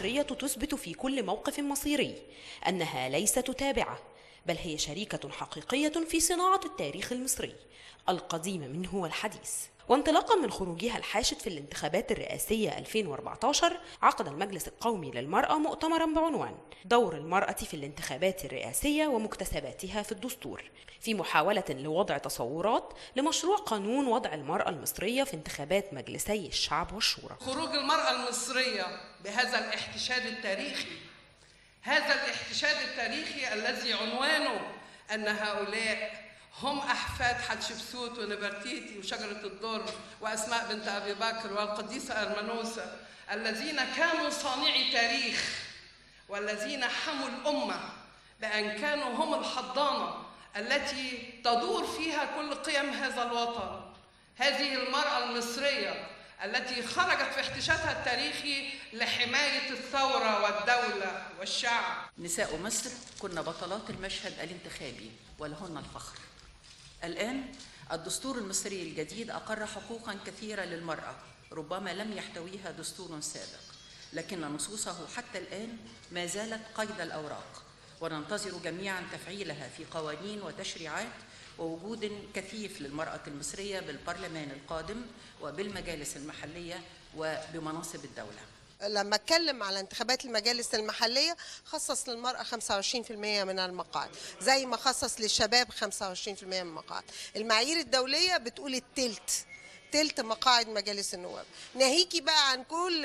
المصرية تثبت في كل موقف مصيري أنها ليست تابعة، بل هي شريكة حقيقية في صناعة التاريخ المصري القديم منه والحديث. وانطلاقا من خروجها الحاشد في الانتخابات الرئاسية 2014، عقد المجلس القومي للمرأة مؤتمرا بعنوان دور المرأة في الانتخابات الرئاسية ومكتسباتها في الدستور، في محاولة لوضع تصورات لمشروع قانون وضع المرأة المصرية في انتخابات مجلسي الشعب والشورى. خروج المرأة المصرية بهذا الاحتشاد التاريخي، هذا الاحتشاد التاريخي الذي عنوانه أن هؤلاء هم أحفاد حتشبسوت ونبرتيتي وشجرة الدر وأسماء بنت أبي بكر والقديسة أرمنوسة، الذين كانوا صانعي تاريخ والذين حموا الأمة بأن كانوا هم الحضانة التي تدور فيها كل قيم هذا الوطن. هذه المرأة المصرية التي خرجت في احتشادها التاريخي لحماية الثورة والدولة والشعب. نساء مصر كنا بطلات المشهد الانتخابي ولهن الفخر. الآن الدستور المصري الجديد أقر حقوقاً كثيرة للمرأة ربما لم يحتويها دستور سابق، لكن نصوصه حتى الآن ما زالت قيد الأوراق، وننتظر جميعاً تفعيلها في قوانين وتشريعات ووجود كثيف للمرأة المصرية بالبرلمان القادم وبالمجالس المحلية وبمناصب الدولة. لما اتكلم على انتخابات المجالس المحلية خصص للمرأة 25% من المقاعد، زي ما خصص للشباب 25% من المقاعد. المعايير الدولية بتقول تلت مقاعد مجالس النواب، ناهيكي بقى عن كل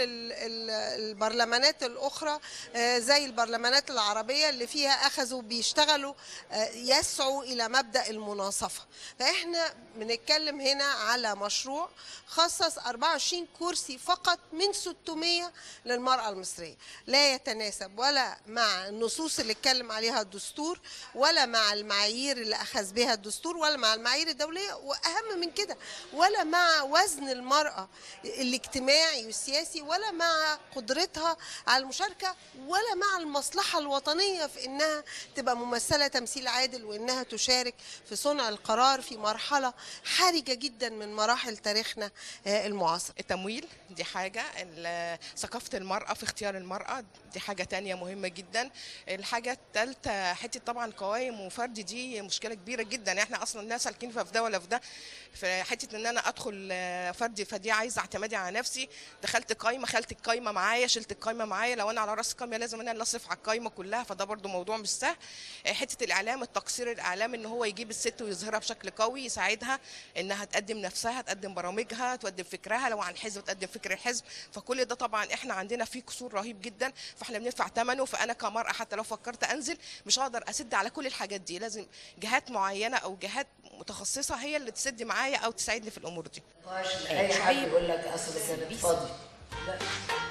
البرلمانات الأخرى زي البرلمانات العربية اللي فيها أخذوا بيشتغلوا يسعوا إلى مبدأ المناصفة. فإحنا بنتكلم هنا على مشروع خصص 24 كرسي فقط من 600 للمرأة المصرية، لا يتناسب ولا مع النصوص اللي اتكلم عليها الدستور، ولا مع المعايير اللي أخذ بها الدستور، ولا مع المعايير الدولية، وأهم من كده ولا مع وزن المرأة الاجتماعي والسياسي، ولا مع قدرتها على المشاركة، ولا مع المصلحة الوطنية في إنها تبقى ممثلة تمثيل عادل وإنها تشارك في صنع القرار في مرحلة حرجة جدا من مراحل تاريخنا المعاصر. التمويل دي حاجة، ثقافة المرأة في اختيار المرأة دي حاجة تانية مهمة جدا. الحاجة الثالثة حتة طبعا قوائم وفرد، دي مشكلة كبيرة جدا. احنا اصلا الناس سالكين في ده ولا في ده، في حتة ان انا ادخل فردي، فدي عايزة اعتمادي على نفسي. دخلت قايمة، خلت القايمة معايا، شلت القايمة معايا، لو انا على راس القايمة لازم انا اللي اصرف على القايمة كلها، فده برضو موضوع مش سهل. حتة الاعلام، التقصير الاعلام، ان هو يجيب الست ويظهرها بشكل قوي، يساعدها انها تقدم نفسها، تقدم برامجها، تقدم فكرها، لو عن حزب تقدم فكر الحزب. فكل ده طبعا احنا عندنا فيه قصور رهيب جدا، فاحنا بندفع ثمنه. فانا كمرأة حتى لو فكرت انزل مش هقدر اسد على كل الحاجات دي، لازم جهات معينة او جهات متخصصة هي اللي تسد معايا او تساعدني في الامور دي. اي حد يقول لك اصل كانت فاضي، لا